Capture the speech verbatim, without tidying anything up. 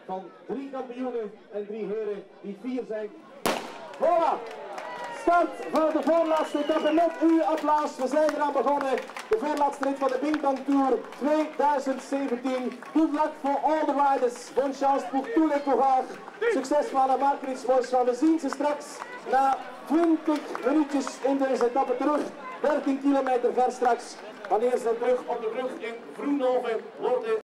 van drie kampioenen en drie heren die vier zijn. Voilà! Start van de voorlaatste etappe met uw applaus. We zijn eraan begonnen. De voorlaatste rit van de Bintang Tour twintig zeventien. Good luck for all the riders. Bonne chance pour tous les coureurs. Succes voor alle Marketing-sports. We zien ze straks na twintig minuutjes in deze etappe terug. dertien kilometer ver straks. Wanneer ze terug op de brug in Vroenhoven worden.